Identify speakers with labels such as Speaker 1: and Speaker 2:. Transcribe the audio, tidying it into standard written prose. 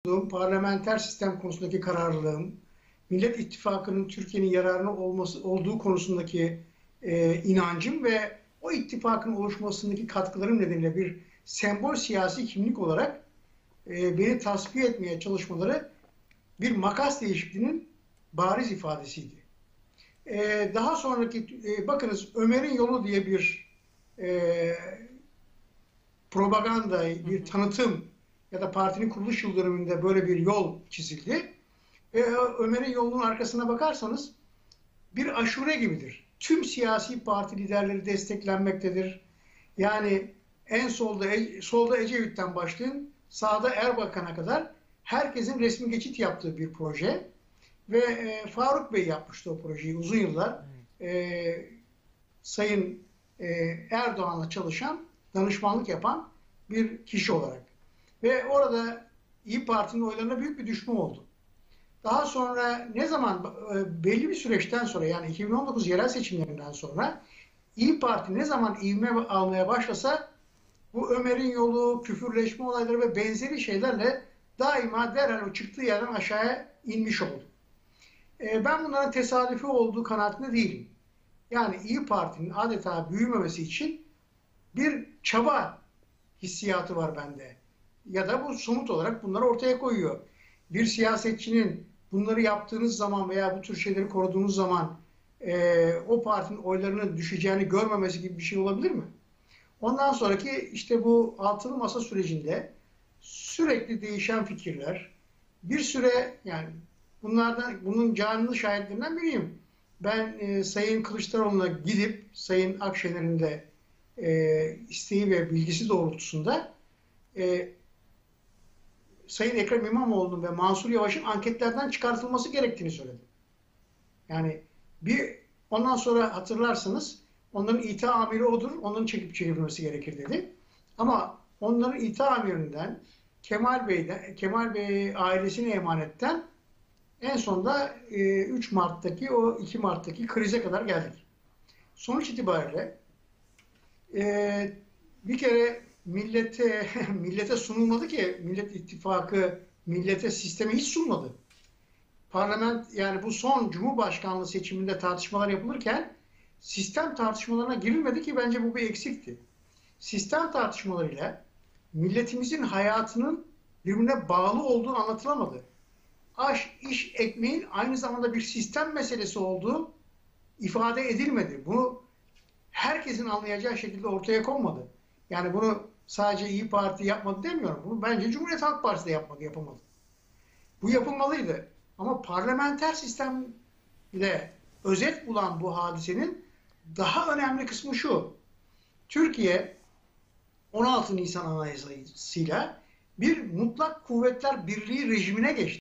Speaker 1: parlamenter sistem konusundaki kararlılığım, Millet İttifakı'nın Türkiye'nin yararına olduğu konusundaki inancım ve o ittifakın oluşmasındaki katkılarım nedeniyle bir sembol siyasi kimlik olarak beni tasfiye etmeye çalışmaları bir makas değişikliğinin bariz ifadesiydi. Daha sonraki, bakınız Ömer'in Yolu diye bir propaganda, bir tanıtım ya da partinin kuruluş yıl dönümünde böyle bir yol çizildi. Ve Ömer'in yolunun arkasına bakarsanız bir aşure gibidir. Tüm siyasi parti liderleri desteklenmektedir. Yani en solda Ecevit'ten başlayın, sağda Erbakan'a kadar herkesin resmi geçit yaptığı bir proje. Ve Faruk Bey yapmıştı o projeyi uzun yıllar. Sayın Erdoğan'la çalışan, danışmanlık yapan bir kişi olarak. Ve orada İYİ Parti'nin oylarına büyük bir düşme oldu. Daha sonra ne zaman belli bir süreçten sonra, yani 2019 yerel seçimlerinden sonra İYİ Parti ne zaman ivme almaya başlasa bu Ömer'in Yolu, küfürleşme olayları ve benzeri şeylerle daima derhal o çıktığı yerden aşağıya inmiş oldu. Ben bunların tesadüfi olduğu kanaatinde değilim. Yani İYİ Parti'nin adeta büyümemesi için bir çaba hissiyatı var bende. Ya da bu somut olarak bunları ortaya koyuyor. Bir siyasetçinin bunları yaptığınız zaman veya bu tür şeyleri koruduğunuz zaman o partinin oylarının düşeceğini görmemesi gibi bir şey olabilir mi? Ondan sonraki işte bu altılı masa sürecinde sürekli değişen fikirler, bir süre, yani bunun canlı şahitlerinden biriyim. Ben Sayın Kılıçdaroğlu'na gidip Sayın Akşener'in de isteği ve bilgisi doğrultusunda Sayın Ekrem İmamoğlu'nun ve Mansur Yavaş'ın anketlerden çıkartılması gerektiğini söyledim. Yani ondan sonra hatırlarsanız onların İTA amiri odur, onların çekip çevirmesi gerekir dedi. Ama onların İTA amirinden Kemal Bey ailesine emanetten en sonunda 3 Mart'taki o 2 Mart'taki krize kadar geldik. Sonuç itibariyle bir kere millete sunulmadı ki, Millet İttifakı millete sistemi hiç sunmadı. Yani bu son Cumhurbaşkanlığı seçiminde tartışmalar yapılırken sistem tartışmalarına girilmedi ki, bence bu bir eksikti. Sistem tartışmalarıyla milletimizin hayatının birbirine bağlı olduğu anlatılamadı. Aş, iş, ekmeğin aynı zamanda bir sistem meselesi olduğu ifade edilmedi. Bunu herkesin anlayacağı şekilde ortaya konmadı. Yani bunu sadece İYİ Parti yapmadı demiyorum. Bunu bence Cumhuriyet Halk Partisi de yapamadı. Bu yapılmalıydı. Ama parlamenter sistemle özet bulan bu hadisenin daha önemli kısmı şu: Türkiye 16 Nisan Anayasası'yla bir mutlak kuvvetler birliği rejimine geçti.